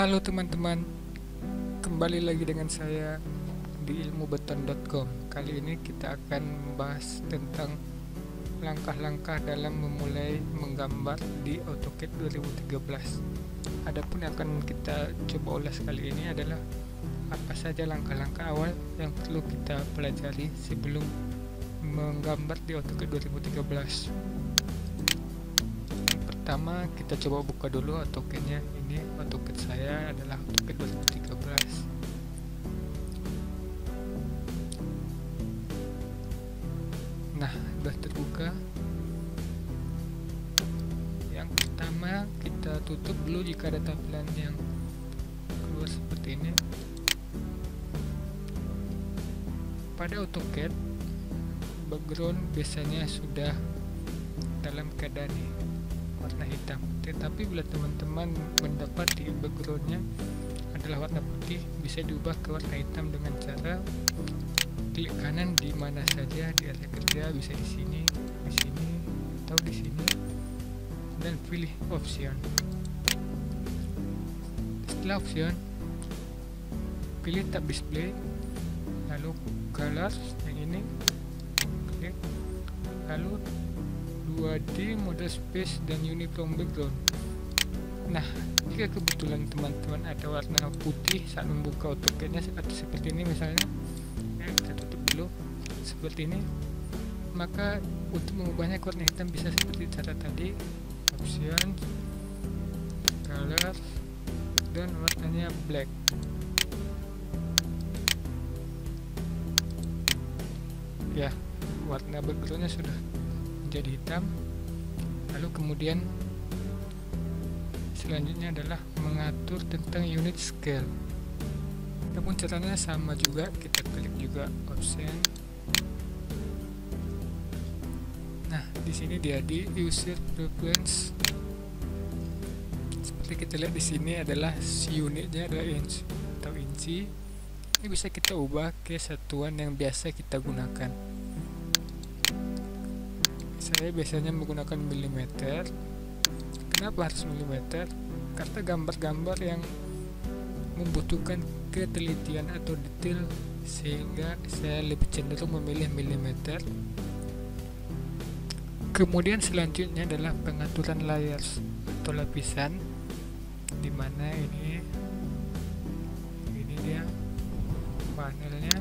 Halo teman-teman, kembali lagi dengan saya di ilmubeton.com. Kali ini kita akan membahas tentang langkah-langkah dalam memulai menggambar di AutoCAD 2013. Adapun yang akan kita coba ulas kali ini adalah apa saja langkah-langkah awal yang perlu kita pelajari sebelum menggambar di AutoCAD 2013. Pertama, kita coba buka dulu AutoCAD-nya. Ini AutoCAD saya adalah AutoCAD 2013. Nah, sudah terbuka. Yang pertama, kita tutup dulu jika ada tampilan yang keluar seperti ini. Pada AutoCAD, background biasanya sudah dalam keadaan warna hitam, tetapi bila teman-teman mendapati backgroundnya adalah warna putih, bisa diubah ke warna hitam dengan cara klik kanan di mana saja di area kerja, bisa di sini, atau di sini, dan pilih option. Setelah option, pilih tab display, lalu colors yang ini, klik, lalu 2D, model space, dan uniform background. Nah, jika kebetulan teman-teman ada warna putih saat membuka AutoCAD-nya atau seperti ini misalnya, kita tutup dulu seperti ini, maka untuk mengubahnya ke warna hitam bisa seperti cara tadi, option, color, dan warnanya black. Ya, warna backgroundnya sudah menjadi hitam. Lalu kemudian selanjutnya adalah mengatur tentang unit scale. Namun caranya sama juga, kita klik juga option. Nah, di sini dia di user preference. Seperti kita lihat di sini adalah si unitnya adalah inch atau inci. Ini bisa kita ubah ke satuan yang biasa kita gunakan. Saya biasanya menggunakan milimeter. Kenapa harus milimeter? Karena gambar-gambar yang membutuhkan ketelitian atau detail, sehingga saya lebih cenderung memilih milimeter. Kemudian selanjutnya adalah pengaturan layers atau lapisan, dimana ini dia panelnya.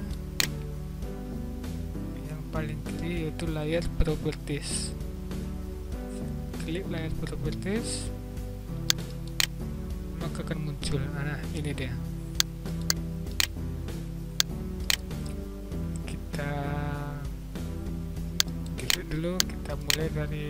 Paling kiri yaitu layer properties. Klik layer properties, maka akan muncul. Nah, ini dia. Kita klik dulu, kita mulai dari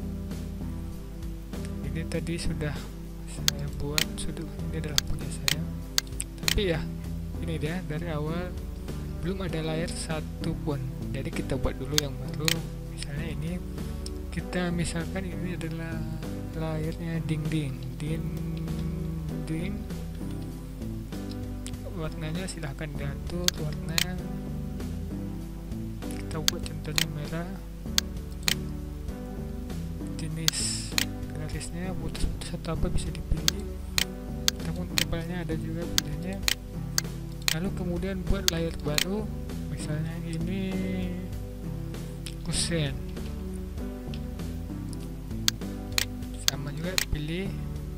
ini tadi sudah saya buat, ini adalah punya saya. Tapi ya, ini dia dari awal belum ada layer satu pun. Jadi kita buat dulu yang baru. Misalnya ini, kita misalkan ini adalah layernya dinding. Warnanya silahkan diatur warnanya. Kita buat contohnya merah. Jenis garisnya putus-putus atau apa bisa dipilih. Namun tebalnya ada juga pilihannya. Lalu kemudian buat layer baru, misalnya ini kusen, sama juga pilih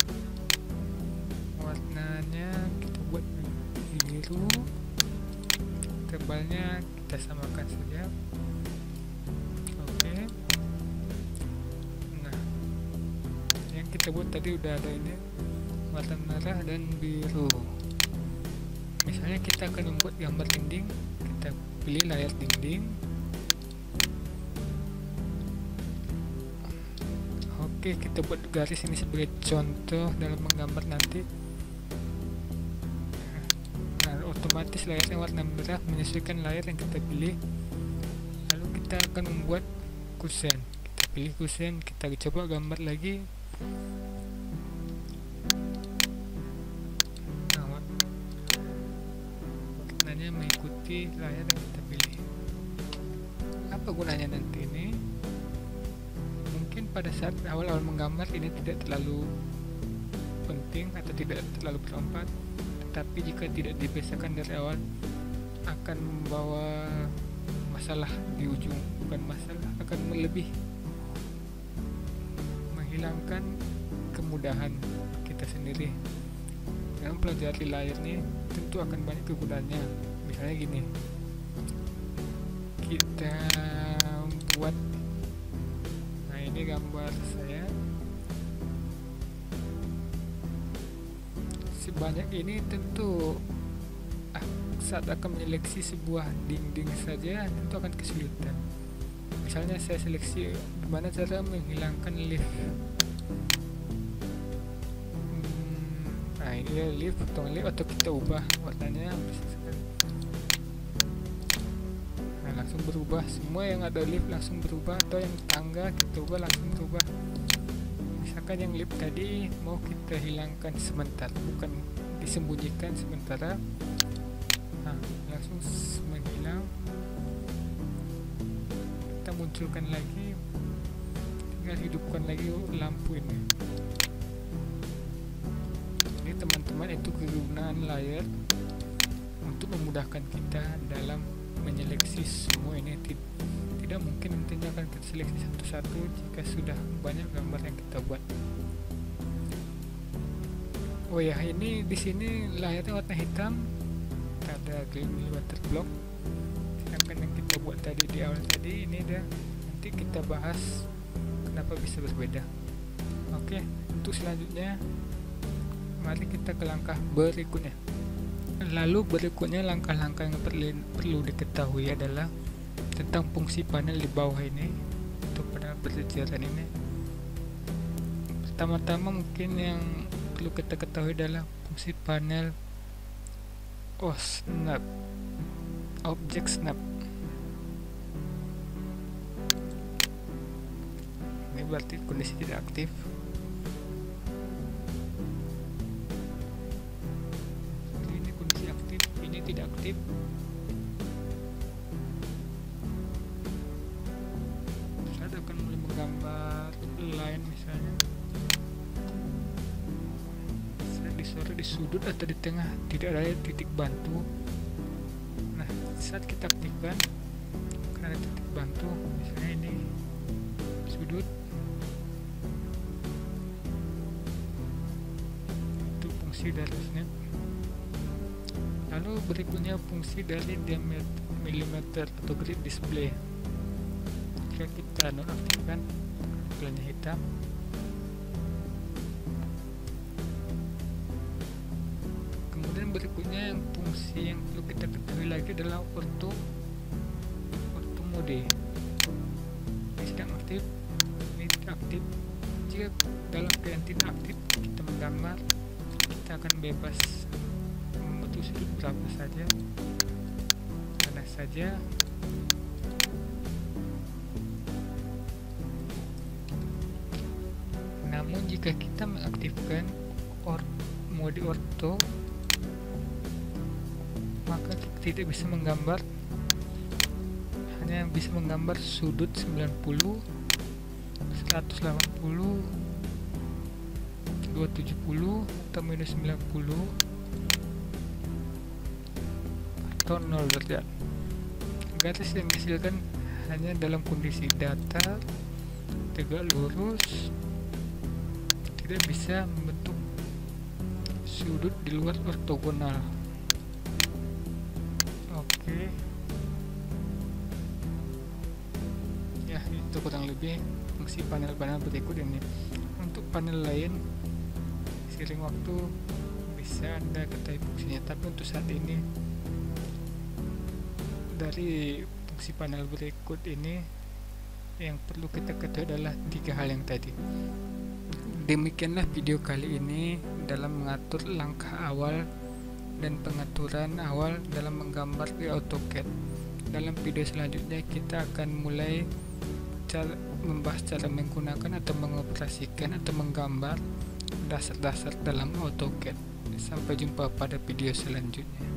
warnanya, kita buat biru, tebalnya kita samakan saja. Oke. Nah, yang kita buat tadi udah ada ini warna merah dan biru. Misalnya kita akan membuat gambar dinding, kita pilih layar dinding. Oke, kita buat garis ini sebagai contoh dalam menggambar nanti. Nah, otomatis layarnya warna merah menyesuaikan layar yang kita pilih. Lalu kita akan membuat kusen. Kita pilih kusen, kita coba gambar lagi. Mengikuti layar yang kita pilih. Apa gunanya nanti ini? Mungkin pada saat awal-awal menggambar ini tidak terlalu penting atau tidak terlalu bermanfaat, tetapi jika tidak dibiasakan dari awal akan membawa masalah di ujung. Bukan masalah, akan lebih menghilangkan kemudahan kita sendiri. Dengan pelajari layar ini tentu akan banyak kegunaannya. Misalnya gini, kita buat, nah ini gambar saya sebanyak ini, tentu saat akan menyeleksi sebuah dinding saja tentu akan kesulitan. Misalnya saya seleksi gimana cara menghilangkan lift. Nah ini ya lift, potong lift, atau kita ubah warnanya, nah langsung berubah. Semua yang ada lift langsung berubah, atau yang tangga kita ubah langsung berubah. Misalkan yang lift tadi mau kita hilangkan sebentar, bukan disembunyikan sementara, nah langsung menghilang. Kita munculkan lagi, tinggal hidupkan lagi lampu ini. Ini teman-teman, itu kegunaan layar untuk memudahkan kita dalam menyeleksi semua ini. Tidak mungkin nantinya akan kita seleksi satu-satu jika sudah banyak gambar yang kita buat. Oh ya, ini di sini layarnya warna hitam, ada water block. Sedangkan yang kita buat tadi di awal tadi ini nanti kita bahas kenapa bisa berbeda. Oke, untuk selanjutnya mari kita ke langkah berikutnya. Lalu berikutnya langkah-langkah yang perlu diketahui adalah tentang fungsi panel di bawah ini untuk pada berjajaran ini. Pertama-tama mungkin yang perlu kita ketahui adalah fungsi panel snap, object snap. Ini berarti kondisi tidak aktif. Ini kondisi aktif, ini tidak aktif. Saya akan mulai menggambar line misalnya. Di sudut atau di tengah tidak ada titik bantu. Nah, saat kita aktifkan akan ada titik bantu. Misalnya ini sudut, itu fungsi dari snap. Lalu berikutnya fungsi dari diameter milimeter atau grid display. Jika kita nonaktifkan, iklannya hitam. Berikutnya yang fungsi yang perlu kita ketahui lagi adalah auto mode. Ini sedang aktif, ini tidak aktif. Jika dalam keadaan tidak aktif kita menggambar, kita akan bebas membentuk sudut berapa saja, mana saja. Namun jika kita mengaktifkan mode ortho, maka kita tidak bisa menggambar, hanya bisa menggambar sudut 90, 180, 270 atau minus 90 atau 0 derajat. Garis yang dihasilkan hanya dalam kondisi datar, tegak lurus, tidak bisa membentuk sudut di luar ortogonal. Oke, ya itu kurang lebih fungsi panel-panel berikut ini. Untuk panel lain seiring waktu bisa Anda ketahui fungsinya, tapi untuk saat ini dari fungsi panel berikut ini yang perlu kita ketahui adalah 3 hal yang tadi. Demikianlah video kali ini dalam mengatur langkah awal dan pengaturan awal dalam menggambar di AutoCAD. Dalam video selanjutnya kita akan mulai membahas cara menggunakan atau mengoperasikan atau menggambar dasar-dasar dalam AutoCAD. Sampai jumpa pada video selanjutnya.